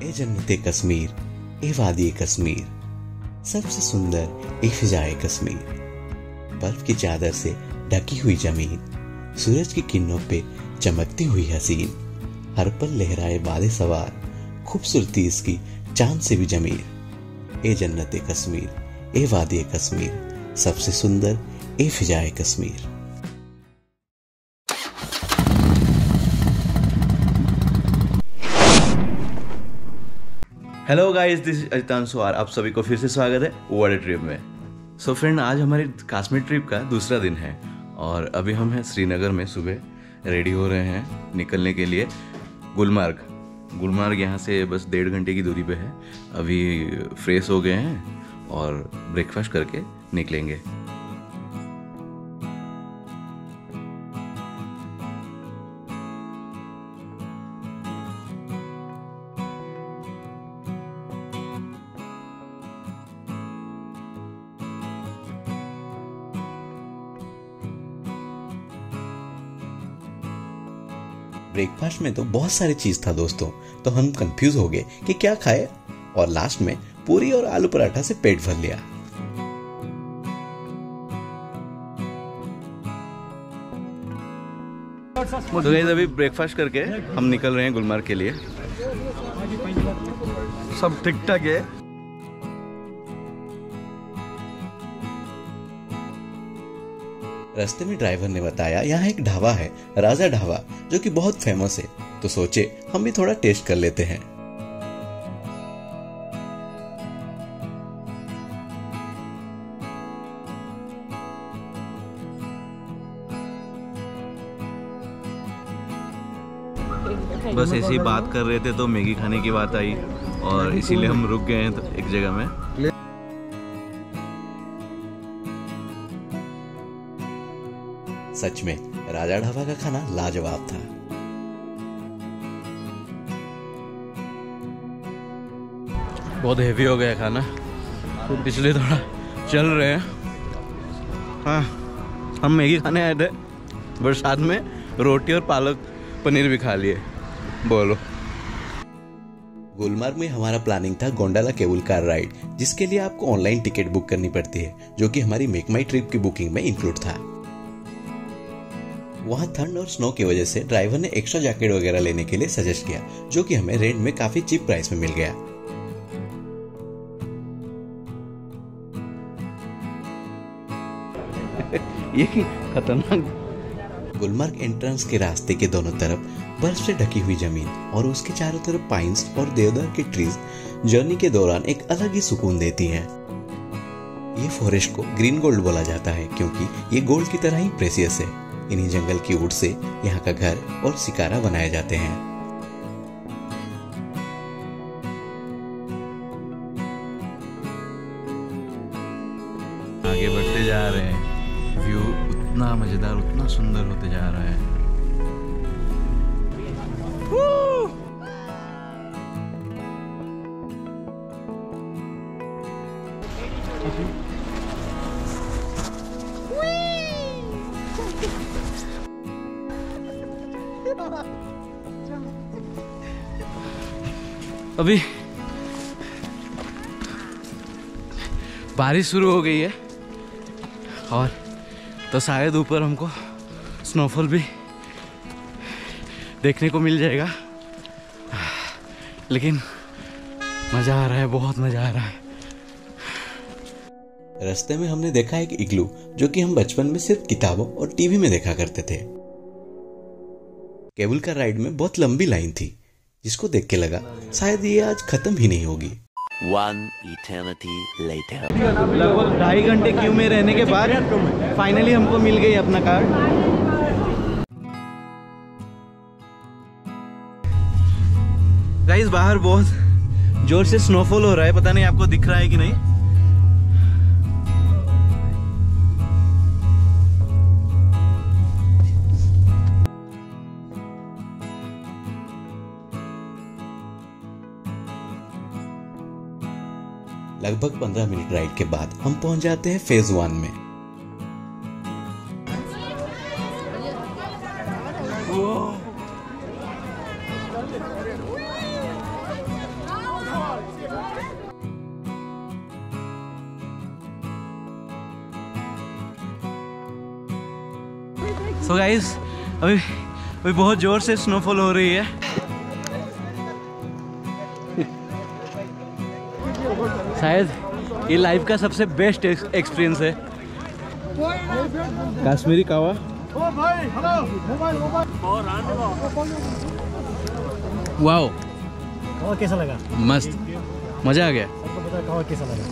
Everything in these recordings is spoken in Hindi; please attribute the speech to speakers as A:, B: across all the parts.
A: ए जन्नते कश्मीर, ए वादी कश्मीर, सबसे सुंदर ए फिजाए कश्मीर। बर्फ की चादर से ढकी हुई जमीन, सूरज की किरणों पे चमकती हुई हसीन, हर पल लहराए बादे सवार, खूबसूरती इसकी चांद से भी जमीर। ए जन्नते कश्मीर, ए वादी कश्मीर, सबसे सुंदर ए फिजाए Kashmir.
B: Hello guys, this is Ajitanshu और आप सभी को फिर से स्वागत है वर्ल्ड ट्रिप में। सो फ्रेंड, आज हमारी कश्मीर ट्रिप का दूसरा दिन है और अभी हम हैं श्रीनगर में। सुबह रेडी हो रहे हैं निकलने के लिए गुलमार्ग यहाँ से बस 1.5 घंटे की दूरी पे है। अभी फ्रेश हो गए हैं और ब्रेकफास्ट करके निकलेंगे।
A: ब्रेकफास्ट में तो बहुत सारी चीज था दोस्तों, तो हम कंफ्यूज हो गए कि क्या खाए और लास्ट में पूरी और आलू पराठा से पेट भर लिया।
B: तो गाइस, अभी ब्रेकफास्ट करके हम निकल रहे हैं गुलमार्ग के लिए। सब ठीक ठाक है।
A: रास्ते में ड्राइवर ने बताया यहाँ एक ढाबा है, राजा ढाबा, जो कि बहुत फेमस है। तो सोचे हम भी थोड़ा टेस्ट कर लेते हैं।
B: बस ऐसे ही बात कर रहे थे तो मैगी खाने की बात आई और इसीलिए हम रुक गए हैं तो एक जगह में।
A: सच में राजा ढाबा का खाना लाजवाब था।
B: बहुत हेवी हो गया खाना, इसलिए थोड़ा चल रहे हैं। हाँ, हम मैगी खाने आए थे, पर साथ में रोटी और पालक पनीर भी खा लिए। बोलो।
A: गुलमार्ग में हमारा प्लानिंग था गोंडाला केबल कार राइड, जिसके लिए आपको ऑनलाइन टिकट बुक करनी पड़ती है, जो कि हमारी मेक माई ट्रिप की बुकिंग में इंक्लूड था। वहाँ ठंड और स्नो की वजह से ड्राइवर ने एक्स्ट्रा जैकेट वगैरह लेने के लिए सजेस्ट किया, जो कि हमें रेंट में काफी चीप प्राइस में मिल गया।
B: ये खतरनाक।
A: गुलमार्ग एंट्रेंस के रास्ते के दोनों तरफ बर्फ से ढकी हुई जमीन और उसके चारों तरफ पाइन्स और देवदार के ट्रीज जर्नी के दौरान एक अलग ही सुकून देती हैं। ये फॉरेस्ट को ग्रीन गोल्ड बोला जाता है क्योंकि ये गोल्ड की तरह ही प्रेसियस है। इन्हीं जंगल की वुड से यहाँ का घर और शिकारा बनाए जाते हैं।
B: आगे बढ़ते जा रहे हैं, व्यू उतना मजेदार, उतना सुंदर होते जा रहा है। अभी बारिश शुरू हो गई है और तो शायद ऊपर हमको स्नोफॉल भी देखने को मिल जाएगा, लेकिन मजा आ रहा है, बहुत मजा आ रहा है।
A: रास्ते में हमने देखा एक इग्लू, जो कि हम बचपन में सिर्फ किताबों और टीवी में देखा करते थे। केबल कार राइड में बहुत लंबी लाइन थी, जिसको देख के लगा शायद ये आज खत्म ही नहीं होगी।
C: One eternity later.
B: लगभग 2.5 घंटे क्यू में रहने के बाद फाइनली हमको मिल गई अपना कार्ड। गाइस, बाहर बहुत जोर से स्नोफॉल हो रहा है, पता नहीं आपको दिख रहा है कि नहीं।
A: लगभग 15 मिनट राइड के बाद हम पहुंच जाते हैं फेज 1 में।
B: सो गाइस अभी बहुत ज़ोर से स्नोफॉल हो रही है। शायद ये लाइफ का सबसे बेस्ट एक्सपीरियंस है। कश्मीरी कावा वाओ,
D: कावा कैसा लगा?
B: मस्त, मज़ा आ गया।
D: कावा कैसा लगा?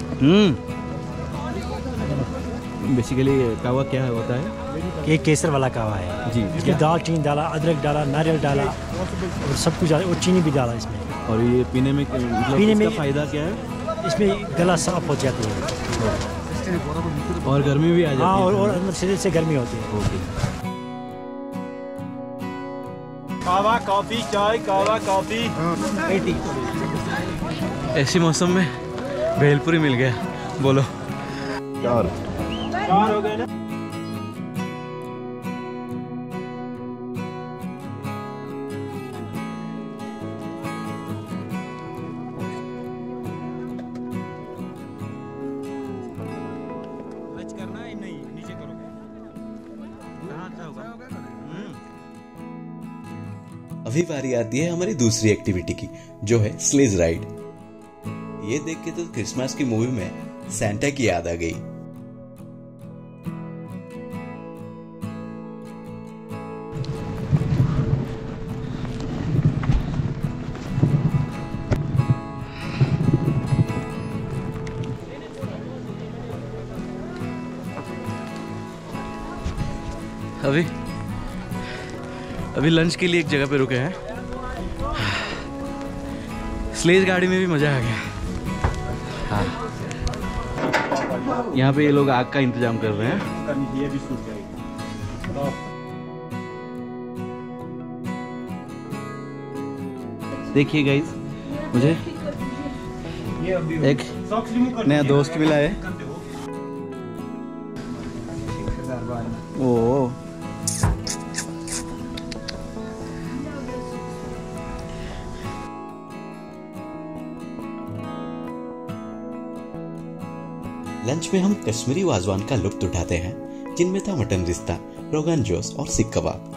B: बेसिकली कावा क्या होता है?
D: ये केसर वाला कावा है
B: जी।
D: इसमें दाल चीनी डाला, अदरक डाला, नारियल डाला और सब कुछ डाला और चीनी भी डाला इसमें।
B: और ये पीने में
D: पीने में
B: फ़ायदा क्या है?
D: इसमें गला साफ हो जाती है
B: और गर्मी भी आ जाती है।
D: और अंदर शरीर से गर्मी होती है। कावा कॉफी चाय, कावा कॉफी।
B: ऐसे मौसम में भेलपुरी मिल गया, बोलो।
D: चार हो गए ना।
A: अभी बारी आती है हमारी दूसरी एक्टिविटी की, जो है स्लेज राइड। ये देख के तो क्रिसमस की मूवी में सैंटा की याद आ गई।
B: अभी लंच के लिए एक जगह पे रुके हैं। स्लेज गाड़ी में भी मज़ा आ गया। हाँ, यहाँ पे ये लोग आग का इंतजाम कर रहे हैं। देखिए गाइस, मुझे एक नया दोस्त मिला है। ओ
A: लंच में हम कश्मीरी वाजवान का लुत्फ उठाते हैं, जिनमें था मटन रिश्ता, रोगन जोश और सीख कबाब।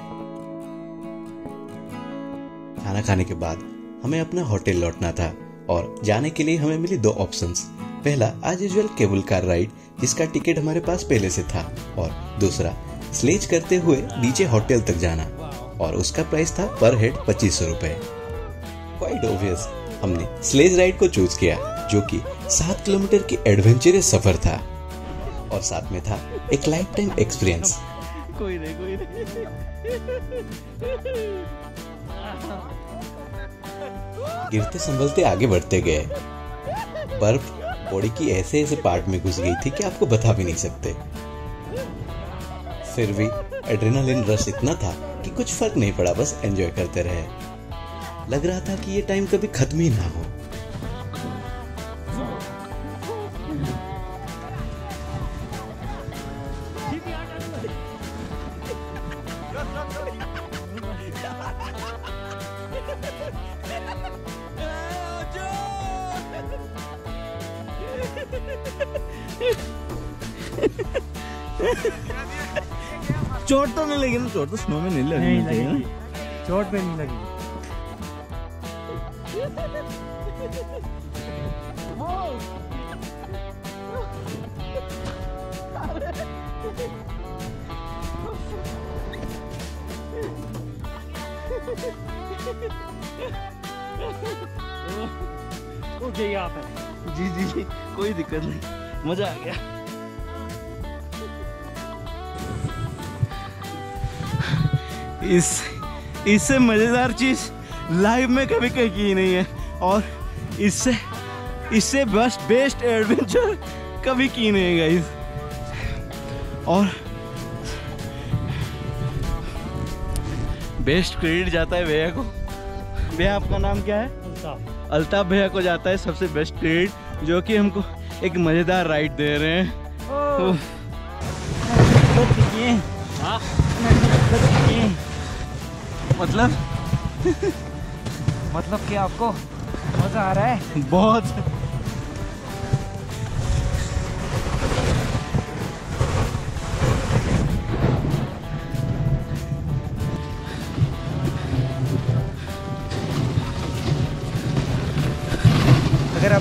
A: खाना खाने के बाद हमें अपना होटल लौटना था और जाने के लिए हमें मिली दो ऑप्शंस। पहला as usual cable car ride, जिसका टिकट हमारे पास पहले से था, और दूसरा स्लेज करते हुए नीचे होटल तक जाना, और उसका प्राइस था पर हेड 2500 रुपए। क्वाइट ऑब्वियस हमने स्लेज राइड को चूज किया, जो कि 7 किलोमीटर की एडवेंचरस सफर था और साथ में था एक लाइफ टाइम एक्सपीरियंस।
B: कोई नहीं।
A: गिरते संभलते आगे बढ़ते गए। बर्फ बॉडी की ऐसे पार्ट में घुस गई थी कि आपको बता भी नहीं सकते। फिर भी एड्रेनालिन रश इतना था कि कुछ फर्क नहीं पड़ा, बस एंजॉय करते रहे। लग रहा था कि ये टाइम कभी खत्म ही ना हो।
B: चोट तो नहीं लगी ना? चोट तो स्नो में नहीं लगी।
D: चोट पे नहीं लगी। ओके आप
B: जी, कोई दिक्कत नहीं, मजा आ गया। इससे मजेदार चीज लाइफ में कभी की नहीं है, और इससे बेस्ट एडवेंचर कभी की नहीं है गाइस। और बेस्ट क्रेडिट जाता है भैया को। भैया आपका नाम क्या है? अल्ताफ भैया को जाता है सबसे बेस्ट क्रेडिट, जो कि हमको एक मजेदार राइड दे रहे हैं।
D: मतलब कि आपको मजा आ रहा है?
B: बहुत।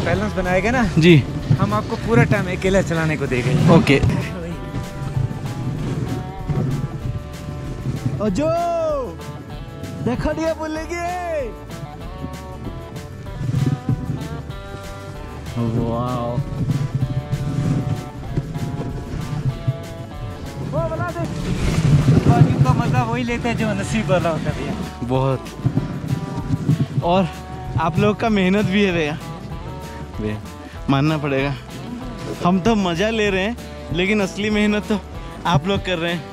E: बैलेंस बनाएगा ना
B: जी,
E: हम आपको पूरा टाइम अकेला चलाने को देंगे।
B: ओके। अजो देखा दिया बोलेगी। वाओ,
E: का मजा वही लेते हैं जो नसीब वाला होता है भैया।
B: बहुत। और आप लोग का मेहनत भी है भैया, मानना पड़ेगा। हम तो मजा ले रहे हैं लेकिन असली मेहनत तो आप लोग कर रहे हैं।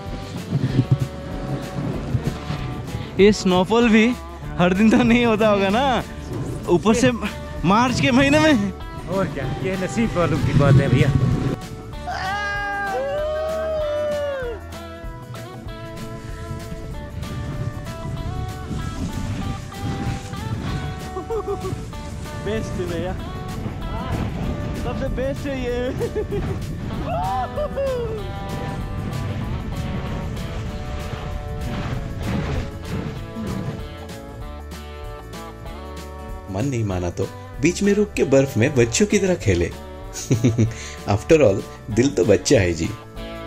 B: ये स्नोफॉल भी हर दिन तो नहीं होता होगा ना, ऊपर से मार्च के महीने में।
E: और क्या, ये नसीब वालों की बात है भैया।
B: बेस्ट है भैया, सबसे बेस्ट है ये।
A: मन नहीं माना तो बीच में रुक के बर्फ में बच्चों की तरह खेले। आफ्टर ऑल दिल तो बच्चा है जी।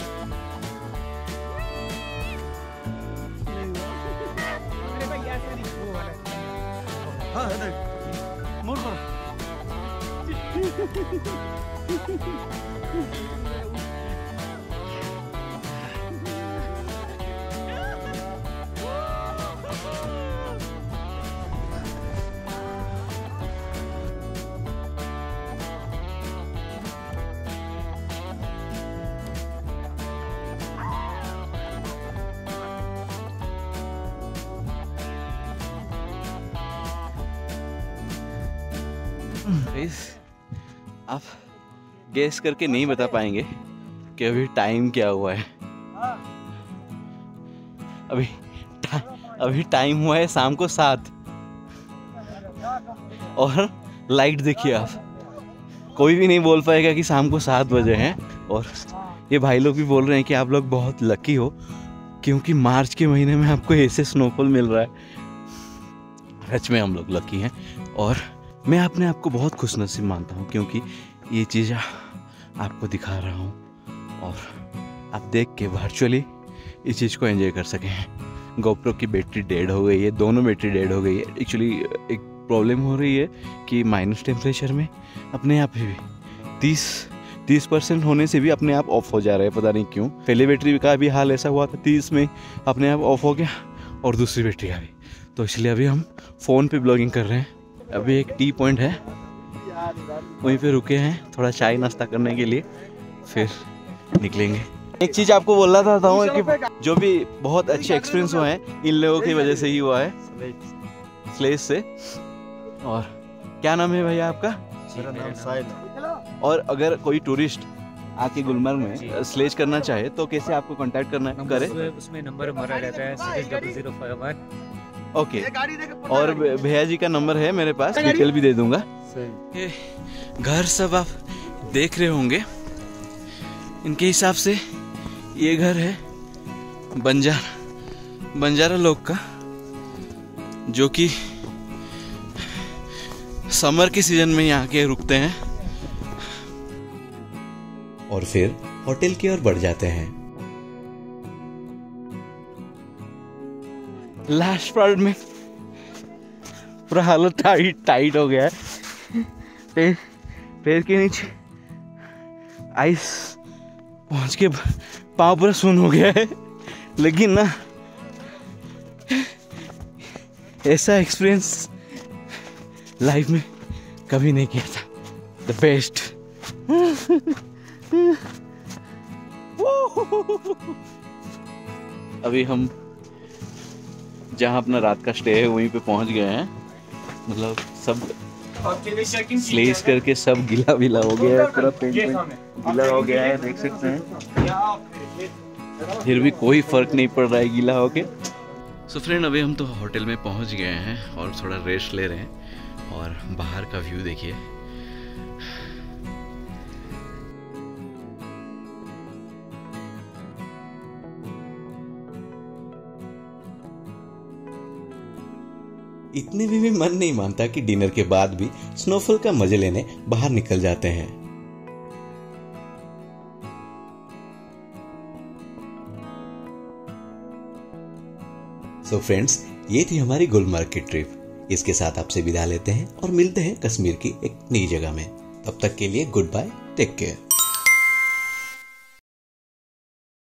B: आप गेस करके नहीं बता पाएंगे कि अभी टाइम क्या हुआ है। अभी टाइम हुआ है शाम को 7 और लाइट देखिए आप। कोई भी नहीं बोल पाएगा कि शाम को 7 बजे हैं। और ये भाई लोग भी बोल रहे हैं कि आप लोग बहुत लकी हो क्योंकि मार्च के महीने में आपको ऐसे स्नोफॉल मिल रहा है। सच में हम लोग लकी हैं और मैं अपने आप को बहुत खुशनसीब मानता हूँ क्योंकि ये चीज़ आपको दिखा रहा हूँ और आप देख के वर्चुअली इस चीज़ को एंजॉय कर सकें। गोप्रो की बैटरी डेड हो गई है, दोनों बैटरी डेड हो गई है। एक्चुअली एक प्रॉब्लम हो रही है कि माइनस टेम्परेचर में अपने आप ही 30% होने से भी अपने आप ऑफ हो जा रहा है, पता नहीं क्यों। पहले बैटरी का भी हाल ऐसा हुआ था, 30 में अपने आप ऑफ हो गया और दूसरी बैटरी का भी। तो इसलिए अभी हम फ़ोन पे ब्लॉगिंग कर रहे हैं। अभी एक टी पॉइंट है, वहीं पे रुके हैं थोड़ा चाय नाश्ता करने के लिए, फिर निकलेंगे। एक चीज़ आपको बोलना था कि जो भी बहुत अच्छे एक्सपीरियंस हुआ है इन लोगों की वजह से ही हुआ है, स्लेज से। और क्या नाम है भैया आपका?
E: मेरा नाम साहिल।
B: और अगर कोई टूरिस्ट आके गुलमर्ग में स्लेज करना चाहे तो कैसे आपको कांटेक्ट करना करे?
E: उसमें नंबर हमारा रहता है 600051।
B: ओके। और भैया जी का नंबर है मेरे पास, डिटेल भी दे दूंगा। घर सब आप देख रहे होंगे, इनके हिसाब से ये घर है बंजारा लोग का, जो कि समर के सीजन में यहाँ के रुकते हैं
A: और फिर होटल की ओर बढ़ जाते हैं।
B: लास्ट पार्ट में पूरा हालत टाइट हो गया है। पैर के नीचे आइस पहुंच के पाँव पूरा सुन हो गया है। लेकिन ना ऐसा एक्सपीरियंस लाइफ में कभी नहीं किया था। The best. अभी हम जहाँ अपना रात का स्टे है वहीं पे पहुंच गए हैं। मतलब सब स्लेज करके सब गीला विला हो गया है, पूरा पेंट गीला हो गया है, देख सकते हैं। फिर भी कोई फर्क नहीं पड़ रहा है गीला होके। सो फ्रेंड, अभी हम तो होटल में पहुंच गए हैं और थोड़ा रेस्ट ले रहे हैं। और बाहर का व्यू देखिए।
A: इतने में भी मन नहीं मानता कि डिनर के बाद भी स्नोफॉल का मजे लेने बाहर निकल जाते हैं। सो फ्रेंड्स, ये थी हमारी गुलमर्ग की ट्रिप। इसके साथ आपसे विदा लेते हैं और मिलते हैं कश्मीर की एक नई जगह में। तब तक के लिए गुड बाय, टेक केयर।